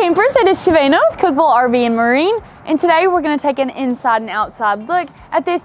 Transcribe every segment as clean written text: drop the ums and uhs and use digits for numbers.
campers, it is Savannah with Cookeville RV and Marine, and today we're going to take an inside and outside look at this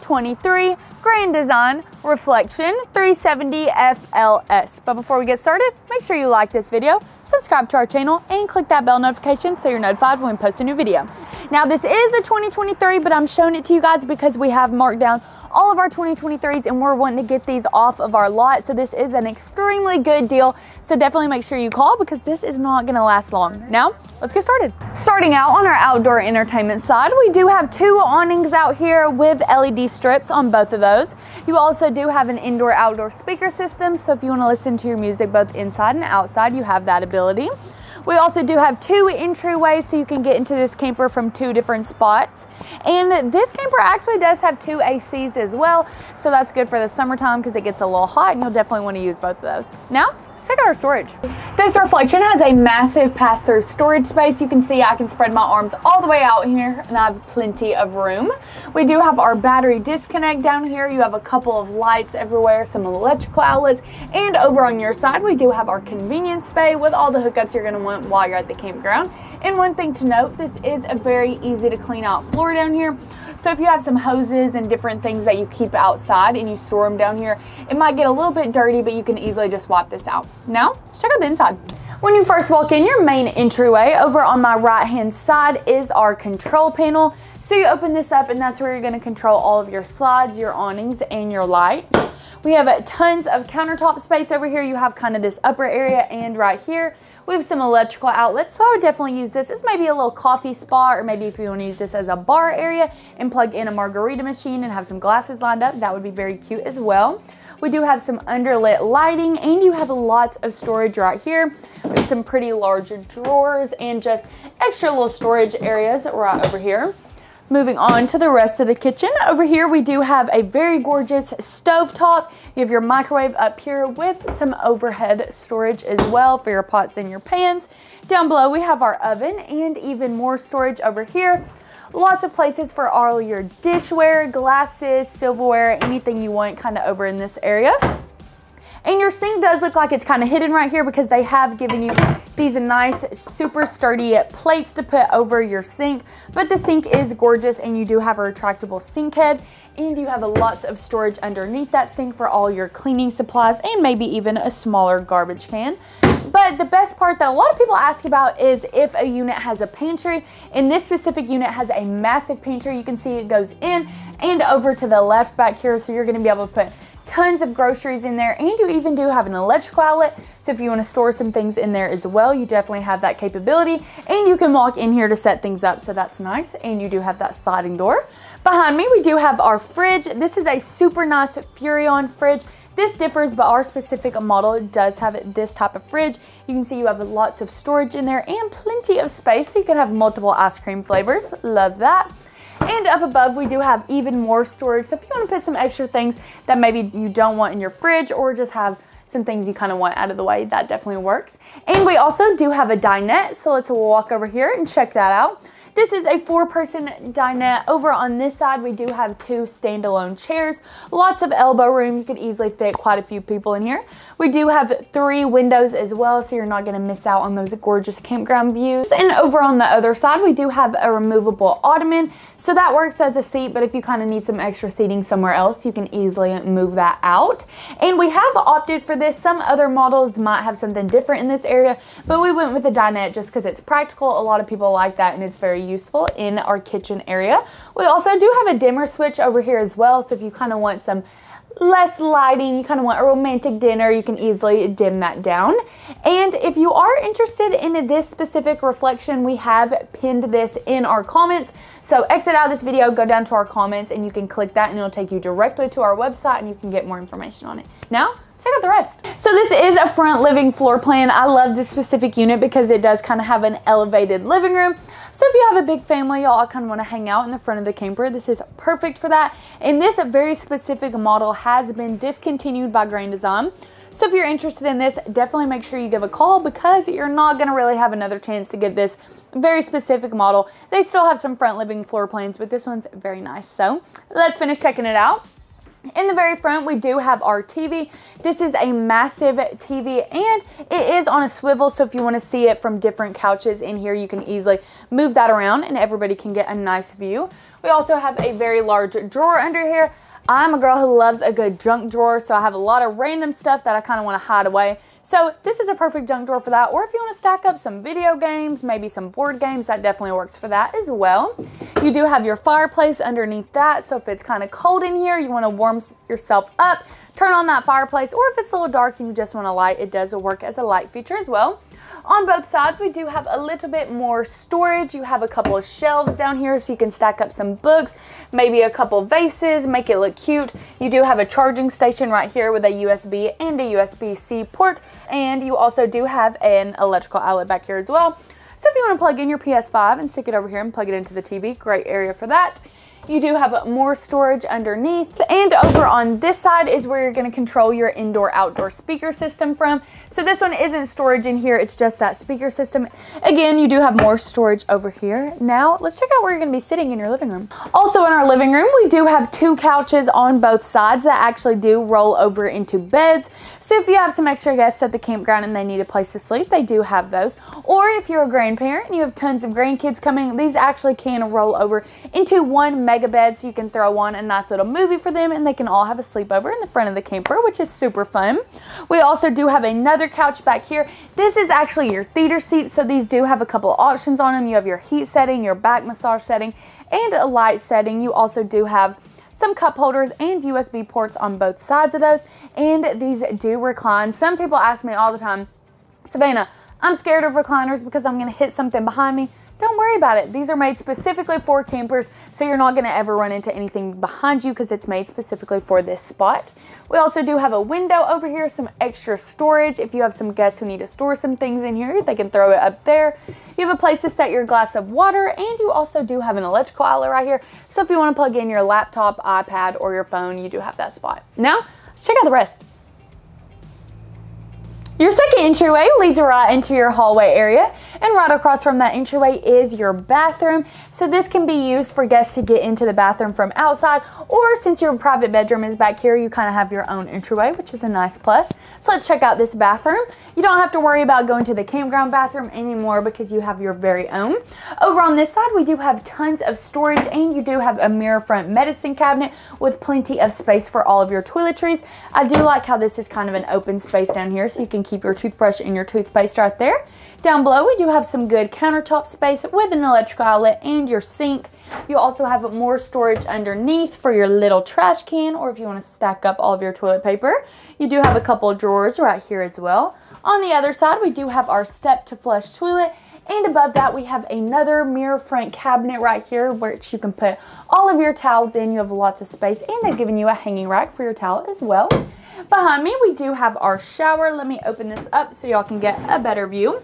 2023 Grand Design Reflection 370 FLS. But before we get started, make sure you like this video, subscribe to our channel, and click that bell notification so you're notified when we post a new video. Now this is a 2023, but I'm showing it to you guys because we have marked down all of our 2023s and we're wanting to get these off of our lot. So this is an extremely good deal. So definitely make sure you call because this is not gonna last long. Now, let's get started. Starting out on our outdoor entertainment side, we do have two awnings out here with LED strips on both of those. You also do have an indoor-outdoor speaker system. So if you wanna listen to your music both inside and outside, you have that ability. We also do have two entryways so you can get into this camper from two different spots. And this camper actually does have two ACs as well. So that's good for the summertime because it gets a little hot and you'll definitely want to use both of those. Now, let's check out our storage. This Reflection has a massive pass-through storage space. You can see I can spread my arms all the way out here and I have plenty of room. We do have our battery disconnect down here. You have a couple of lights everywhere, some electrical outlets, and over on your side, we do have our convenience bay with all the hookups you're going to want while you're at the campground. And one thing to note, this is a very easy to clean out floor down here. So if you have some hoses and different things that you keep outside and you store them down here, it might get a little bit dirty, but you can easily just wipe this out. Now, let's check out the inside. When you first walk in, your main entryway over on my right hand side is our control panel. So you open this up and that's where you're going to control all of your slides, your awnings, and your lights. We have tons of countertop space over here. You have kind of this upper area, and right here we have some electrical outlets. So I would definitely use this as maybe a little coffee spot, or maybe if you want to use this as a bar area and plug in a margarita machine and have some glasses lined up, that would be very cute as well. We do have some underlit lighting, and you have lots of storage right here with some pretty large drawers and just extra little storage areas right over here. Moving on to the rest of the kitchen. Over here we do have a very gorgeous stovetop. You have your microwave up here with some overhead storage as well for your pots and your pans. Down below we have our oven and even more storage over here. Lots of places for all your dishware, glasses, silverware, anything you want kind of over in this area. And your sink does look like it's kind of hidden right here because they have given you these nice, super sturdy plates to put over your sink. But the sink is gorgeous and you do have a retractable sink head. And you have lots of storage underneath that sink for all your cleaning supplies and maybe even a smaller garbage can. But the best part that a lot of people ask about is if a unit has a pantry. And this specific unit has a massive pantry. You can see it goes in and over to the left back here. So you're going to be able to put tons of groceries in there, and you even do have an electrical outlet. So if you want to store some things in there as well, you definitely have that capability, and you can walk in here to set things up. So that's nice. And you do have that sliding door. Behind me, we do have our fridge. This is a super nice Furrion fridge. This differs, but our specific model does have this type of fridge. You can see you have lots of storage in there and plenty of space, so you can have multiple ice cream flavors. Love that. And up above, we do have even more storage. So if you want to put some extra things that maybe you don't want in your fridge, or just have some things you kind of want out of the way, that definitely works. And we also do have a dinette. So let's walk over here and check that out. This is a 4-person dinette. Over on this side, we do have two standalone chairs. Lots of elbow room. You could easily fit quite a few people in here. We do have 3 windows as well, so you're not going to miss out on those gorgeous campground views. And over on the other side, we do have a removable ottoman. So that works as a seat, but if you kind of need some extra seating somewhere else, you can easily move that out. And we have opted for this. Some other models might have something different in this area, but we went with the dinette just because it's practical. A lot of people like that, and it's very useful in our kitchen area. We also do have a dimmer switch over here as well, so if you kind of want some less lighting, you kind of want a romantic dinner, you can easily dim that down. And if you are interested in this specific Reflection, we have pinned this in our comments. So exit out of this video, go down to our comments, and you can click that and it'll take you directly to our website and you can get more information on it. Now, let's check out the rest. So this is a front living floor plan. I love this specific unit because it does kind of have an elevated living room. So if you have a big family, y'all kind of want to hang out in the front of the camper, this is perfect for that. And this very specific model has been discontinued by Grand Design. So if you're interested in this, definitely make sure you give a call because you're not going to really have another chance to get this very specific model. They still have some front living floor plans, but this one's very nice. So let's finish checking it out. In the very front, we do have our TV. This is a massive TV, and it is on a swivel, so if you want to see it from different couches in here, you can easily move that around and everybody can get a nice view. We also have a very large drawer under here. I'm a girl who loves a good junk drawer, so I have a lot of random stuff that I kind of want to hide away. So this is a perfect junk drawer for that, or if you want to stack up some video games, maybe some board games, that definitely works for that as well. You do have your fireplace underneath that, so if it's kind of cold in here, you want to warm yourself up, turn on that fireplace, or if it's a little dark and you just want a light, it does work as a light feature as well. On both sides, we do have a little bit more storage. You have a couple of shelves down here so you can stack up some books, maybe a couple vases, make it look cute. You do have a charging station right here with a USB and a USB-C port, and you also do have an electrical outlet back here as well. So if you want to plug in your PS5 and stick it over here and plug it into the TV, great area for that. You do have more storage underneath, and over on this side is where you're going to control your indoor-outdoor speaker system from. So this one isn't storage in here, it's just that speaker system. Again, you do have more storage over here. Now, let's check out where you're going to be sitting in your living room. Also in our living room, we do have 2 couches on both sides that actually do roll over into beds. So if you have some extra guests at the campground and they need a place to sleep, they do have those. Or if you're a grandparent and you have tons of grandkids coming, these actually can roll over into one mega bed, so you can throw on a nice little movie for them and they can all have a sleepover in the front of the camper, which is super fun. We also do have another couch back here. This is actually your theater seat, so these do have a couple of options on them. You have your heat setting, your back massage setting, and a light setting. You also do have some cup holders and USB ports on both sides of those, and these do recline. Some people ask me all the time, Savannah, I'm scared of recliners because I'm going to hit something behind me. Don't worry about it. These are made specifically for campers, so you're not going to ever run into anything behind you because it's made specifically for this spot. We also do have a window over here, some extra storage. If you have some guests who need to store some things in here, they can throw it up there. You have a place to set your glass of water, and you also do have an electrical outlet right here. So if you want to plug in your laptop, iPad, or your phone, you do have that spot. Now, let's check out the rest. Your second entryway leads right into your hallway area, and right across from that entryway is your bathroom. So this can be used for guests to get into the bathroom from outside, or since your private bedroom is back here, you kind of have your own entryway, which is a nice plus. So let's check out this bathroom. You don't have to worry about going to the campground bathroom anymore because you have your very own. Over on this side, we do have tons of storage, and you do have a mirror front medicine cabinet with plenty of space for all of your toiletries. I do like how this is kind of an open space down here, so you can keep your toothbrush and your toothpaste right there. Down below, we do have some good countertop space with an electrical outlet and your sink. You also have more storage underneath for your little trash can, or if you want to stack up all of your toilet paper. You do have a couple of drawers right here as well. On the other side, we do have our step to flush toilet, and above that, we have another mirror front cabinet right here, which you can put all of your towels in. You have lots of space, and they've given you a hanging rack for your towel as well. Behind me, we do have our shower. Let me open this up so y'all can get a better view.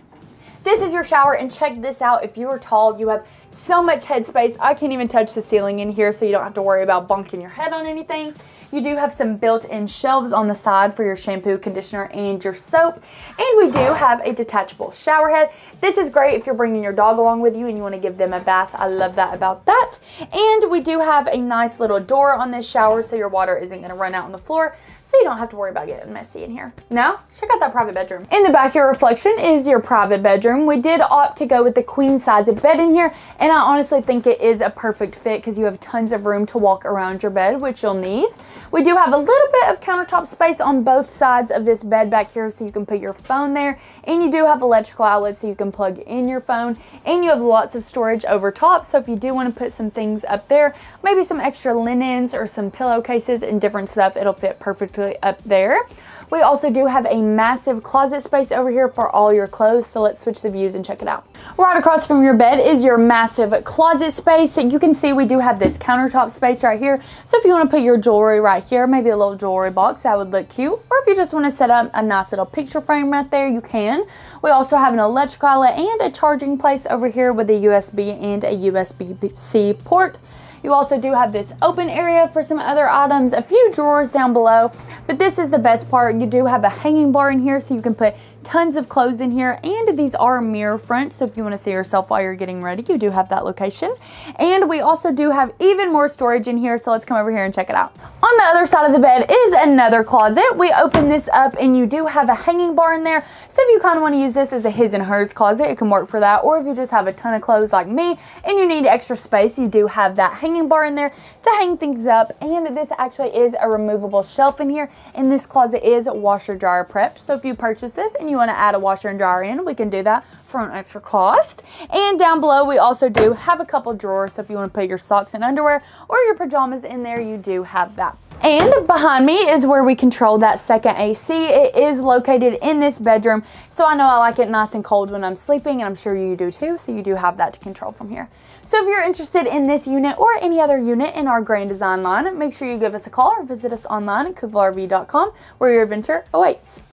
This is your shower, and check this out. If you are tall, you have so much headspace. I can't even touch the ceiling in here, so you don't have to worry about bonking your head on anything. You do have some built-in shelves on the side for your shampoo, conditioner, and your soap. And we do have a detachable shower head. This is great if you're bringing your dog along with you and you want to give them a bath. I love that about that. And we do have a nice little door on this shower, so your water isn't going to run out on the floor, so you don't have to worry about getting messy in here. Now, check out that private bedroom. In the back of your reflection is your private bedroom. We did opt to go with the queen size bed in here, and I honestly think it is a perfect fit because you have tons of room to walk around your bed, which you'll need. We do have a little bit of countertop space on both sides of this bed back here, so you can put your phone there, and you do have electrical outlets so you can plug in your phone, and you have lots of storage over top, so if you do want to put some things up there, maybe some extra linens or some pillowcases and different stuff, it'll fit perfectly up there. We also do have a massive closet space over here for all your clothes, so let's switch the views and check it out. Right across from your bed is your massive closet space. You can see we do have this countertop space right here, so if you want to put your jewelry right here, maybe a little jewelry box, that would look cute. Or if you just want to set up a nice little picture frame right there, you can. We also have an electrical outlet and a charging place over here with a USB and a USB-C port. You also do have this open area for some other items, a few drawers down below, but this is the best part. You do have a hanging bar in here, so you can put tons of clothes in here, and these are mirror fronts, so if you want to see yourself while you're getting ready, you do have that location. And we also do have even more storage in here, so let's come over here and check it out. On the other side of the bed is another closet. We open this up and you do have a hanging bar in there, so if you kind of want to use this as a his and hers closet, it can work for that. Or if you just have a ton of clothes like me and you need extra space, you do have that hanging bar in there to hang things up. And this actually is a removable shelf in here, and this closet is washer dryer prepped, so if you purchase this and you want to add a washer and dryer in, we can do that for an extra cost. And down below we also do have a couple drawers, so if you want to put your socks and underwear or your pajamas in there, you do have that. And behind me is where we control that second AC. It is located in this bedroom, so I know I like it nice and cold when I'm sleeping, and I'm sure you do too, so you do have that to control from here. So if you're interested in this unit or any other unit in our Grand Design line, make sure you give us a call or visit us online at cookevilleRV.com, where your adventure awaits.